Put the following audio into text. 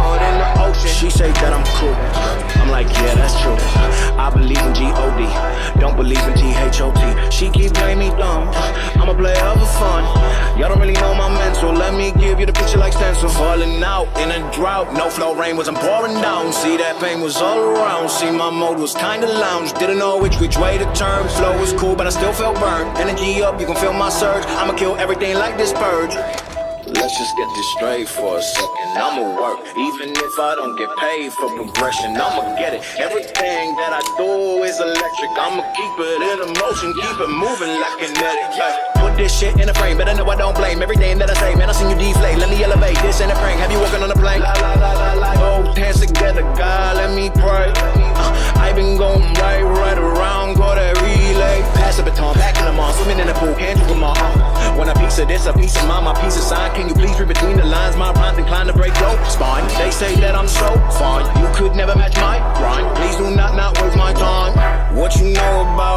heart in the ocean. She say that I'm cool, I'm like, yeah, that's true. I believe in G-O-D, don't believe in T-H-O-T. She keep playing me dumb, I'm a player for fun. Y'all don't really know my mental, let me give you the picture like stencil. Falling out in a drought, no flow, rain wasn't pouring down. See, that pain was all around, see, my mode was kinda lounge. Didn't know which way to turn, flow was cool but I still felt burned. Energy up, you can feel my surge, I'ma kill everything like this purge. Let's just get this straight for a second. I'ma work, even if I don't get paid for progression. I'ma get it. Everything that I do is electric. I'ma keep it in motion, keep it moving like kinetic. Put this shit in a frame, but I know I don't blame everything that I say. Man, I seen you deflate. Let me elevate. This ain't a prank. Have you walking on a plane? Both hands together, God, let me pray. I been going right around, go that relay. Pass the baton, back in the mall, swimming in the pool, can't do with my arm. Want a piece of this, a piece of mine, my piece of sign. Can you please read between the lines? My rhymes inclined to break your spine. They say that I'm so fine, you could never match my grind. Please do not waste my time. What you know about